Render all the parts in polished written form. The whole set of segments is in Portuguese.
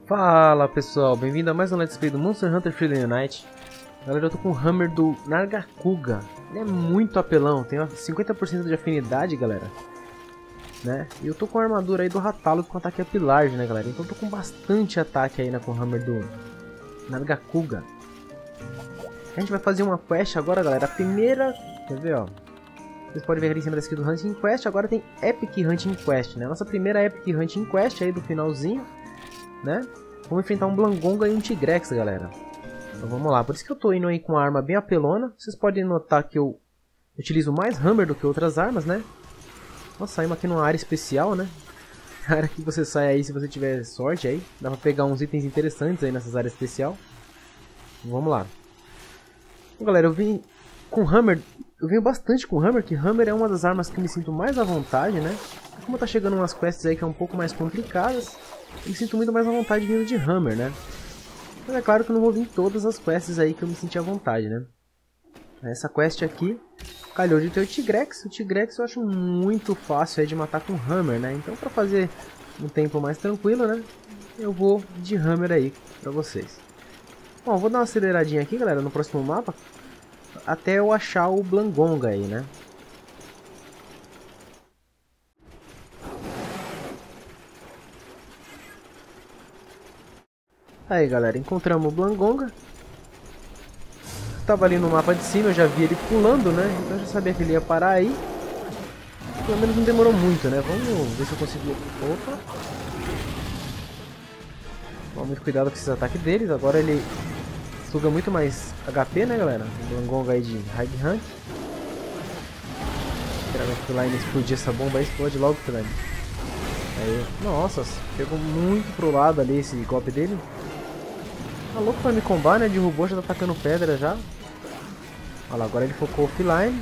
Fala pessoal, bem-vindo a mais um Let's Play do Monster Hunter Freedom Unite. Galera, eu tô com o Hammer do Nargacuga. Ele é muito apelão, tem 50% de afinidade, galera, né? E eu tô com a armadura aí do Ratalo com ataque a Pillarge, né, galera? Então eu tô com bastante ataque aí, né, com o Hammer do Nargacuga. A gente vai fazer uma quest agora, galera. A primeira, quer ver, ó? Vocês podem ver ali em cima da escrita do Hunting Quest. Agora tem Epic Hunting Quest, né? Nossa primeira Epic Hunting Quest aí do finalzinho, né? Vamos enfrentar um Blangonga e um Tigrex, galera. Então vamos lá. Por isso que eu tô indo aí com uma arma bem apelona. Vocês podem notar que eu utilizo mais Hammer do que outras armas, né? Nós saímos aqui numa área especial, né? A área que você sai aí, se você tiver sorte aí. Dá pra pegar uns itens interessantes aí nessas áreas especial. Vamos lá. Bom, galera, eu vim com Hammer. Eu venho bastante com Hammer, que Hammer é uma das armas que me sinto mais à vontade, né? Como tá chegando umas quests aí que é um pouco mais complicadas, eu me sinto muito mais à vontade vindo de Hammer, né? Mas é claro que eu não vou vir em todas as quests aí que eu me senti à vontade, né? Essa quest aqui calhou de ter o Tigrex. O Tigrex eu acho muito fácil aí de matar com Hammer, né? Então pra fazer um tempo mais tranquilo, né? Eu vou de Hammer aí pra vocês. Bom, eu vou dar uma aceleradinha aqui, galera, no próximo mapa, até eu achar o Blangonga aí, né? Aí, galera, encontramos o Blangonga. Tava ali no mapa de cima, eu já vi ele pulando, né? Então eu já sabia que ele ia parar aí. Pelo menos não demorou muito, né? Vamos ver se eu consigo... Opa! Toma muito cuidado com esses ataques deles. Agora ele suga muito mais HP, né, galera? O Blangonga aí de High Rank. Esperar o Feline explodir essa bomba aí. Explode logo, Feline. Aí, nossa, pegou muito pro lado ali esse golpe dele. Tá louco pra me combar, né? Derrubou, já tá atacando pedra já. Olha lá, agora ele focou o Feline.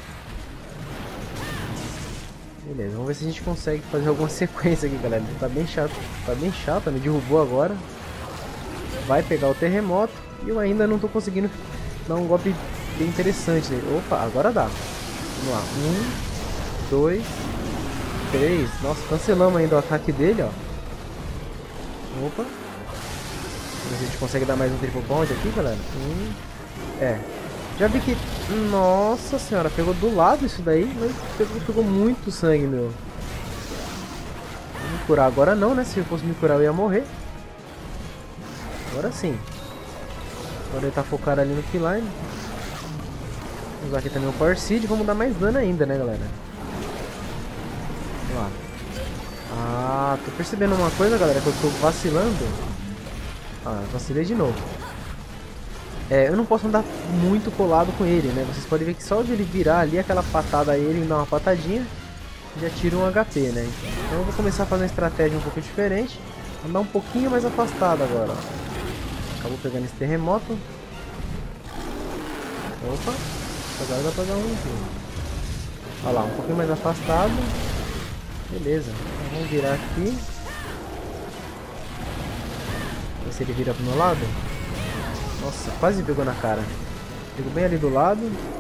Beleza, vamos ver se a gente consegue fazer alguma sequência aqui, galera. Ele tá bem chato, me derrubou agora. Vai pegar o terremoto. E eu ainda não tô conseguindo dar um golpe bem interessante nele. Opa, agora dá. Vamos lá, 1, 2, 3. Nossa, cancelamos ainda o ataque dele, ó. Opa. A gente consegue dar mais um triple pound aqui, galera. Já vi que... Nossa senhora, pegou do lado isso daí, mas pegou muito sangue, meu. Vou me curar agora não, né? Se eu fosse me curar eu ia morrer. Agora sim. Agora ele tá focado ali no Feline. Vamos usar aqui também o Power Seed. Vamos dar mais dano ainda, né, galera? Vamos lá. Ah, tô percebendo uma coisa, galera, que eu tô vacilando. Ah, vacilei de novo. Eu não posso andar muito colado com ele, né? Vocês podem ver que só de ele virar ali, aquela patada a ele, dar uma patadinha, já tira um HP, né? Então eu vou começar a fazer uma estratégia um pouco diferente. Andar um pouquinho mais afastado agora, ó. Acabou pegando esse terremoto. Opa, agora dá pra dar um... Olha lá, um pouquinho mais afastado. Beleza, então vamos virar aqui. Ver se ele vira pro meu lado. Nossa, quase pegou na cara. Pegou bem ali do lado.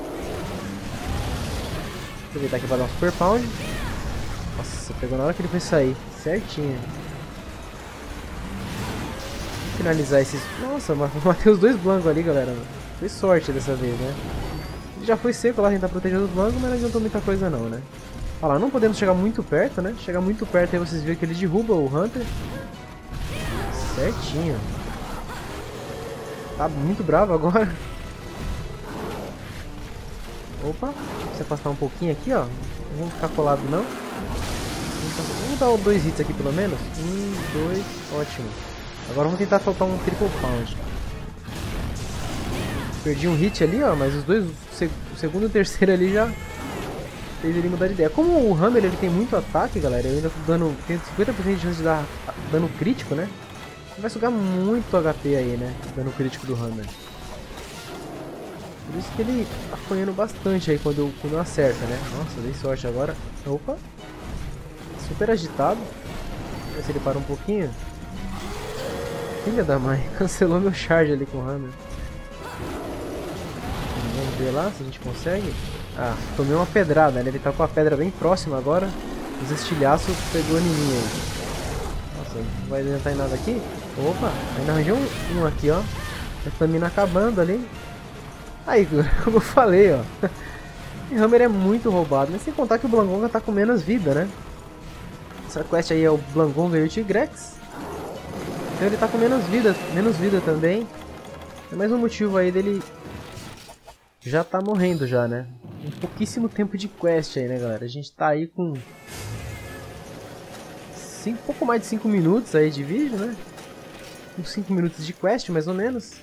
Vou aproveitar aqui pra dar um super pound. Nossa, pegou na hora que ele foi sair. Certinho. Vou finalizar esses... Nossa, matei os dois blancos ali, galera. Foi sorte dessa vez, né? Ele já foi seco lá tentar proteger os blancos, mas não adiantou muita coisa não, né? Olha lá, não podemos chegar muito perto, né? Chegar muito perto aí vocês viram que ele derruba o Hunter. Certinho. Tá muito bravo agora. Opa, se afastar um pouquinho aqui, ó. Não vamos ficar colado não. Vamos dar 2 hits aqui pelo menos. 1, 2, ótimo. Agora vamos tentar soltar um triple pound. Perdi um hit ali, ó, mas os dois, o segundo e o terceiro ali já fez ele mudar de ideia. Como o Hammer ele tem muito ataque, galera, eu ainda tô dando, tenho 50% de chance de dar dano crítico, né? Vai sugar muito HP aí, né? Dano crítico do Hammer. Por isso que ele tá apanhando bastante aí quando eu acerto, né? Nossa, dei sorte agora. Opa! Super agitado. Vamos ver se ele para um pouquinho. Filha da mãe, cancelou meu charge ali com o Hammer. Vamos ver lá se a gente consegue. Ah, tomei uma pedrada, né? Ele tá com a pedra bem próxima agora. Os estilhaços pegou em mim aí. Nossa, não vai adiantar em nada aqui. Opa, ainda arranjei um aqui, ó. A estamina acabando ali. Aí, como eu falei, ó. O Hammer é muito roubado, mas sem contar que o Blangonga tá com menos vida, né? Essa quest aí é o Blangonga e o Tigrex. Então ele tá com menos vida também. É mais um motivo aí dele já tá morrendo já, né? Um pouquíssimo tempo de quest aí, né, galera? A gente tá aí com pouco mais de 5 minutos aí de vídeo, né? Uns 5 minutos de quest, mais ou menos.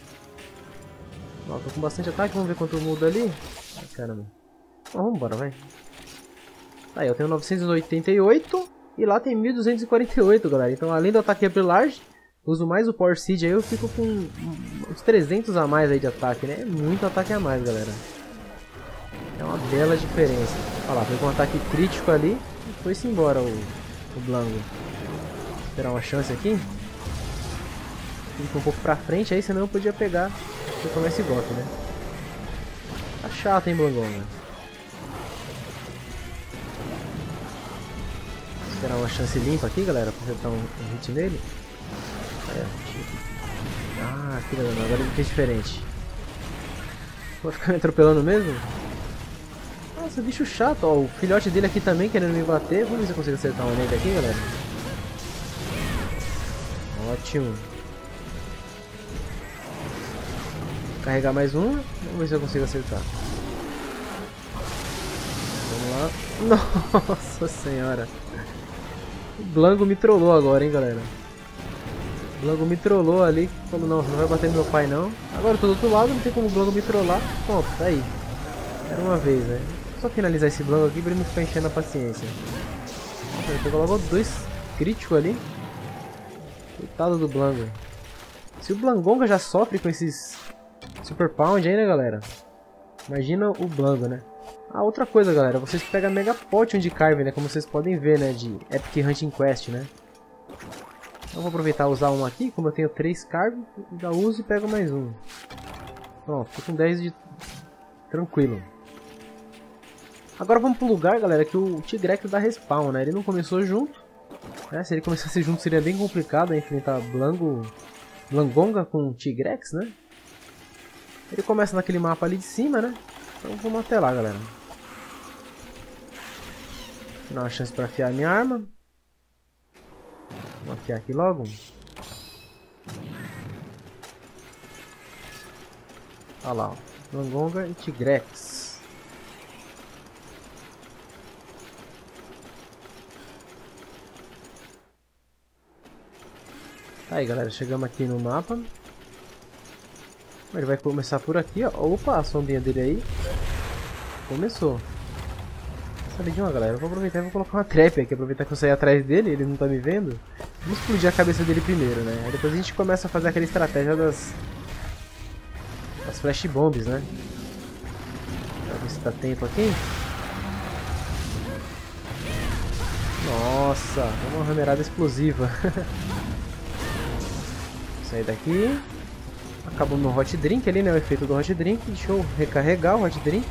Ó, tô com bastante ataque, vamos ver quanto muda ali. Ai, caramba. Bom, vamos embora, vai. Aí, eu tenho 988 e lá tem 1248, galera. Então, além do ataque Upper Large, uso mais o Power Seed aí, eu fico com uns 300 a mais aí de ataque, né? É muito ataque a mais, galera. É uma bela diferença. Olha lá, pegou um ataque crítico ali e foi-se embora o Blango. Vou esperar uma chance aqui. Fica um pouco pra frente aí, senão eu podia pegar e tomar esse golpe, né? Tá chato, hein, Blangonga? Esperar uma chance limpa aqui, galera, pra acertar um hit nele. Ah, que legal, agora ele fez diferente. Vou ficar me atropelando mesmo? Nossa, bicho chato, ó. O filhote dele aqui também querendo me bater. Vamos ver se eu consigo acertar uma nele aqui, galera. Ótimo. Carregar mais um. Vamos ver se eu consigo acertar. Vamos lá. Nossa senhora. O Blango me trollou agora, hein, galera. O Blango me trollou ali. Falou, não vai bater no meu pai, não. Agora eu tô do outro lado, não tem como o Blango me trollar. Pronto, tá aí. Era uma vez, né? Só finalizar esse Blango aqui pra ele não ficar enchendo a paciência. Nossa, ele pegou logo 2 críticos ali. Coitado do Blango. Se o Blangonga já sofre com esses Super Pound aí, né, galera? Imagina o Blango, né? Ah, outra coisa, galera, vocês pegam Mega Potion de Carve, né? Como vocês podem ver, né? De Epic Hunting Quest, né? Então vou aproveitar e usar um aqui. Como eu tenho 3 Carve, já uso e pego mais um. Pronto, tô com 10 de... Tranquilo. Agora vamos pro lugar, galera, que o Tigrex dá respawn, né? Ele não começou junto. Né? Se ele começasse junto seria bem complicado enfrentar Blangonga com o Tigrex, né? Ele começa naquele mapa ali de cima, né? Então vamos até lá, galera. Vou dar uma chance para afiar minha arma. Vamos afiar aqui logo. Olha lá, ó. Blangonga e Tigrex. Tá aí, galera, chegamos aqui no mapa. Ele vai começar por aqui, ó. Opa, a sombrinha dele aí. Começou. Sabe de uma, galera? Eu vou aproveitar e vou colocar uma trap aqui. Aproveitar que eu saí atrás dele, ele não tá me vendo. Vamos explodir a cabeça dele primeiro, né? Aí depois a gente começa a fazer aquela estratégia das flash bombs, né? Pra ver se tá tempo aqui. Nossa, uma ramerada explosiva. Sair daqui. Acabou meu hot drink ali, né? O efeito do hot drink. Deixa eu recarregar o hot drink.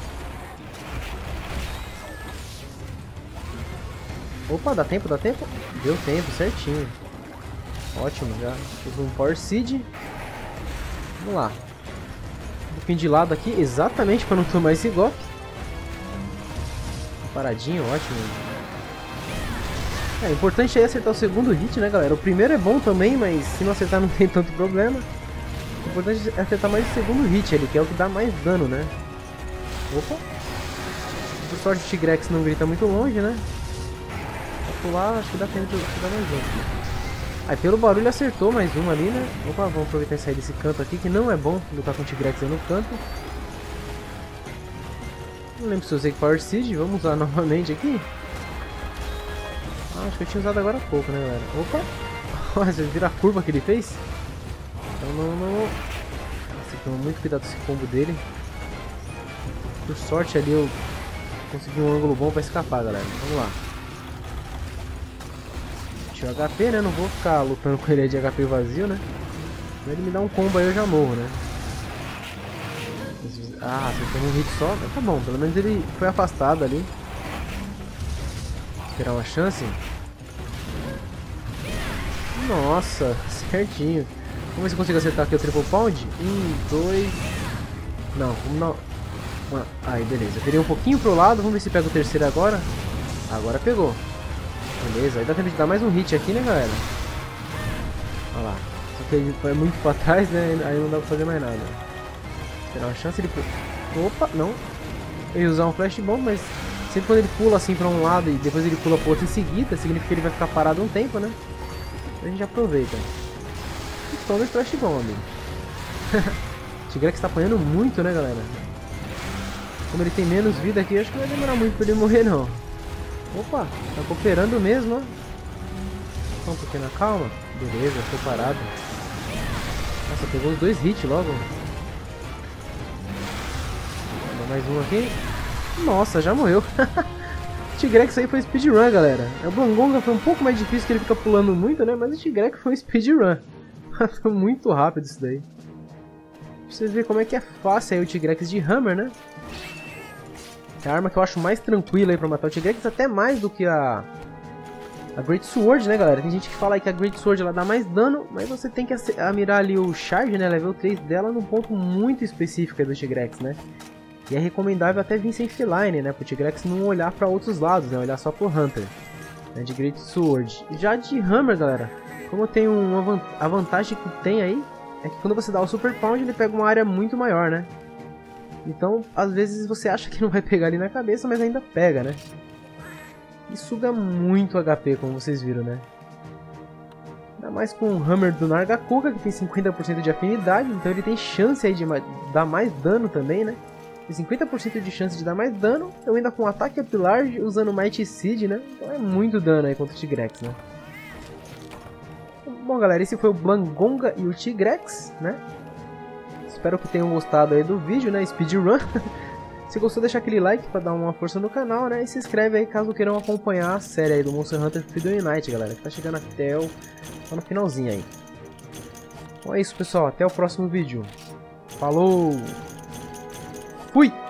Opa, dá tempo, dá tempo? Deu tempo, certinho. Ótimo, já fiz um Power Seed. Vamos lá. Um pouquinho de lado aqui, exatamente para não tomar esse golpe. Paradinho, ótimo. É importante aí acertar o segundo hit, né, galera? O primeiro é bom também, mas se não acertar não tem tanto problema. O importante é acertar mais o segundo hit ali, que é o que dá mais dano, né? Opa! Por sorte o Tigrex não grita muito longe, né? Vou pular, acho que dá tempo de dar mais um. Aí pelo barulho acertou mais um ali, né? Opa, vamos aproveitar e sair desse canto aqui, que não é bom lutar com o Tigrex aí no canto. Não lembro se eu usei Power Seed, vamos usar novamente aqui. Ah, acho que eu tinha usado agora há pouco, né, galera? Opa! Olha, vocês viram a curva que ele fez? Então não... Nossa, toma muito cuidado com esse combo dele. Por sorte ali eu consegui um ângulo bom pra escapar, galera. Vamos lá. Deixa o HP, né? Não vou ficar lutando com ele de HP vazio, né? Se ele me dá um combo aí eu já morro, né? Ah, acertou um hit só. Mas tá bom, pelo menos ele foi afastado ali. Esperar uma chance. Nossa, certinho. Vamos ver se eu consigo acertar aqui o triple pound. 1, 2... Não, vamos não. Aí, beleza. Eu virei um pouquinho pro lado. Vamos ver se pega o terceiro agora. Agora pegou. Beleza, aí dá tempo de dar mais um hit aqui, né, galera? Olha lá. Só que ele foi muito pra trás, né? Aí não dá pra fazer mais nada. Esperar uma chance de... Opa, não. Eu ia usar um flash bomb, mas... Sempre quando ele pula assim pra um lado e depois ele pula pro outro em seguida, significa que ele vai ficar parado um tempo, né? A gente aproveita. E toma o flash bomb, amigo. O Tigrex tá apanhando muito, né, galera? Como ele tem menos vida aqui, acho que não vai demorar muito pra ele morrer, não. Opa, tá cooperando mesmo, ó. Só um pouquinho na calma. Beleza, tô parado. Nossa, pegou os 2 hits logo. Dá mais um aqui. Nossa, já morreu. O Tigrex aí foi speedrun, galera. O Blangonga foi um pouco mais difícil, que ele fica pulando muito, né? Mas o Tigrex foi um speedrun. Foi muito rápido isso daí. Pra vocês verem como é que é fácil aí o Tigrex de Hammer, né? É a arma que eu acho mais tranquila aí pra matar o Tigrex, até mais do que a Great Sword, né, galera? Tem gente que fala aí que a Great Sword ela dá mais dano, mas você tem que mirar ali o Charge, né, level 3 dela, num ponto muito específico aí do Tigrex, né? E é recomendável até vir sem Feline, né, pro Tigrex não olhar pra outros lados, né, olhar só pro Hunter, né, de Great Sword. Já de Hammer, galera, como tem a vantagem que tem aí, é que quando você dá o Super Pound, ele pega uma área muito maior, né? Então, às vezes você acha que não vai pegar ali na cabeça, mas ainda pega, né? E suga muito HP, como vocês viram, né? Ainda mais com o Hammer do Nargacuga, que tem 50% de afinidade, então ele tem chance aí de dar mais dano também, né? Tem 50% de chance de dar mais dano, eu ainda com ataque up large, usando Mighty Seed, né? Então é muito dano aí contra o Tigrex, né? Bom, galera, esse foi o Blangonga e o Tigrex, né? Espero que tenham gostado aí do vídeo, né? Speedrun. Se gostou, deixa aquele like pra dar uma força no canal, né? E se inscreve aí caso queiram acompanhar a série aí do Monster Hunter Freedom Unite, galera. Que tá chegando até no finalzinho aí. Então é isso, pessoal. Até o próximo vídeo. Falou! Fui!